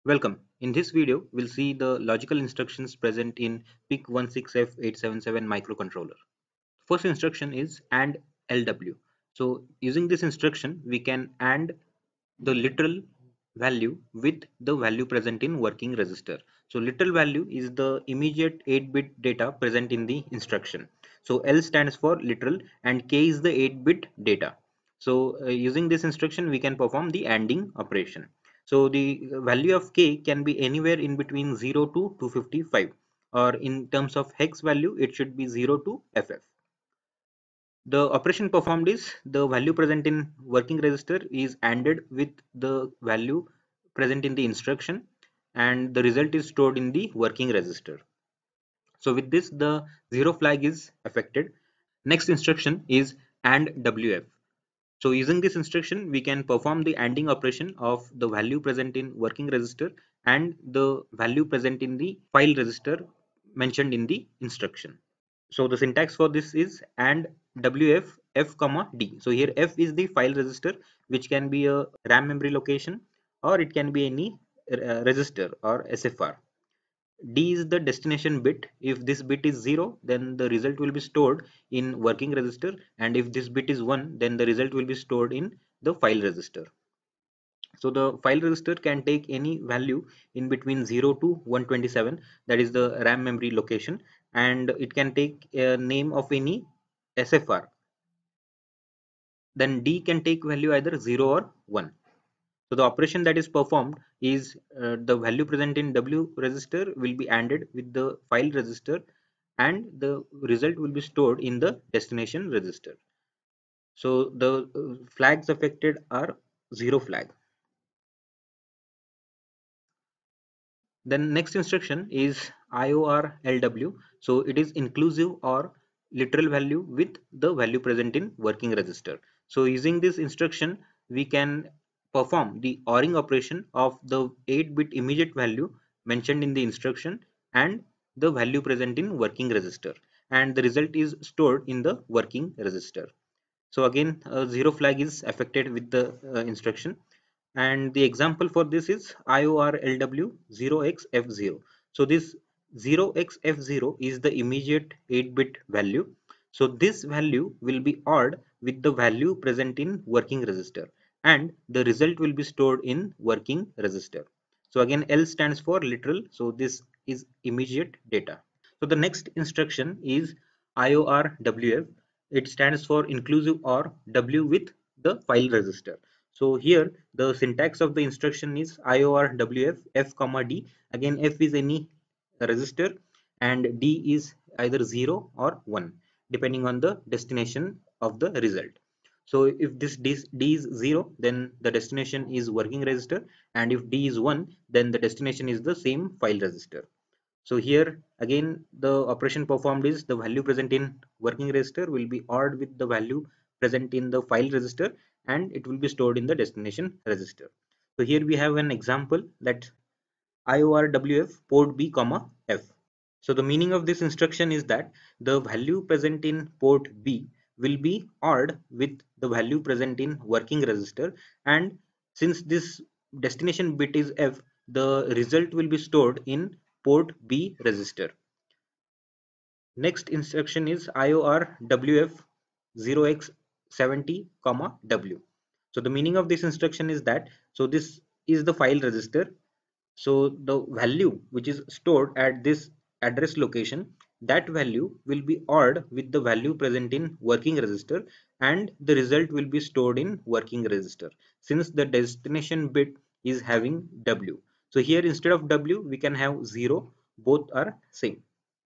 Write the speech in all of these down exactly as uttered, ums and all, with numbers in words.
Welcome. In this video, we'll see the logical instructions present in P I C one six F eight seven seven microcontroller. First instruction is AND L W. So using this instruction, we can AND the literal value with the value present in working register. So literal value is the immediate eight bit data present in the instruction. So L stands for literal and K is the eight bit data. So uh, using this instruction, we can perform the ANDing operation. So the value of K can be anywhere in between zero to two fifty-five, or in terms of hex value, it should be zero to F F. The operation performed is the value present in working register is ANDed with the value present in the instruction, and the result is stored in the working register. So with this, the zero flag is affected. Next instruction is AND W F. So using this instruction, we can perform the ANDing operation of the value present in working register and the value present in the file register mentioned in the instruction. So the syntax for this is AND W F F comma D. So here F is the file register, which can be a RAM memory location, or it can be any uh, register or S F R. D is the destination bit. If this bit is zero, then the result will be stored in working register, and if this bit is one, then the result will be stored in the file register. So the file register can take any value in between zero to one twenty-seven, that is the RAM memory location, and it can take a name of any S F R. Then D can take value either zero or one. So the operation that is performed is uh, the value present in W register will be ANDed with the file register, and the result will be stored in the destination register. So the uh, flags affected are zero flag. Then next instruction is I O R L W. So it is inclusive or literal value with the value present in working register. So using this instruction, we can perform the ORing operation of the eight bit immediate value mentioned in the instruction and the value present in working register, and the result is stored in the working register. So again, uh, zero flag is affected with the uh, instruction, and the example for this is I O R L W zero x F zero. So this zero x F zero is the immediate eight bit value. So this value will be odd with the value present in working register, and the result will be stored in working register. So again, L stands for literal, so this is immediate data. So the next instruction is I O R W F. It stands for inclusive or W with the file register. So here the syntax of the instruction is I O R W F F comma D. Again, F is any register and D is either zero or one depending on the destination of the result. So if this D, D is zero, then the destination is working register, and if D is one, then the destination is the same file register. So here again, the operation performed is the value present in working register will be ORed with the value present in the file register, and it will be stored in the destination register. So here we have an example that I O R W F port B comma F. So the meaning of this instruction is that the value present in port B will be ORed with the value present in working register, and since this destination bit is F, the result will be stored in port B register. Next instruction is I O R W F zero x seventy comma W. So the meaning of this instruction is that, so this is the file register. So the value which is stored at this address location, that value will be ORed with the value present in working register, and the result will be stored in working register since the destination bit is having W. So here instead of W we can have zero, both are same.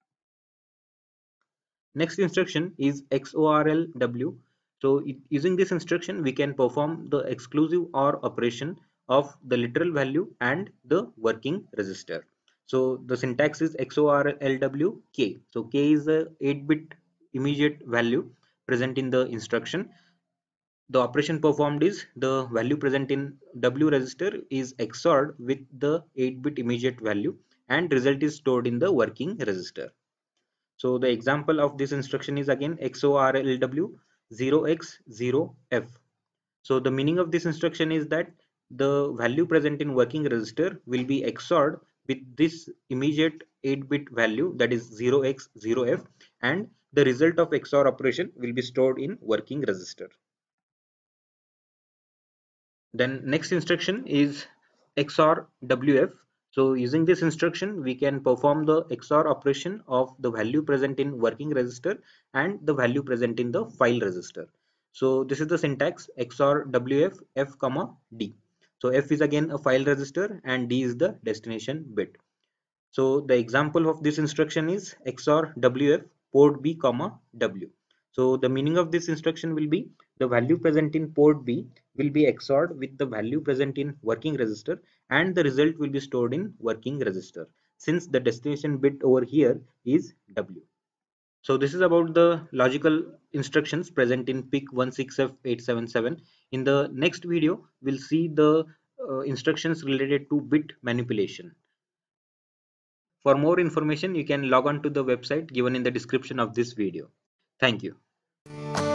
Next instruction is X O R L W. So it, using this instruction, we can perform the exclusive OR operation of the literal value and the working register. So the syntax is X O R L W K. So K is a eight bit immediate value present in the instruction. The operation performed is the value present in W register is X O R'd with the eight bit immediate value, and result is stored in the working register. So the example of this instruction is again X O R L W zero x zero F. So the meaning of this instruction is that the value present in working register will be X O R'd with this immediate eight bit value, that is zero x zero f, and the result of X O R operation will be stored in working register. Then next instruction is X O R W F. So using this instruction, we can perform the X O R operation of the value present in working register and the value present in the file register. So this is the syntax: X O R W F F comma D. So F is again a file register and D is the destination bit. So the example of this instruction is X O R W F port B comma W. So the meaning of this instruction will be the value present in port B will be X O R'd with the value present in working register, and the result will be stored in working register, since the destination bit over here is W. So this is about the logical instructions present in P I C one six F eight seven seven. In the next video, we'll see the uh, instructions related to bit manipulation. For more information, you can log on to the website given in the description of this video. Thank you.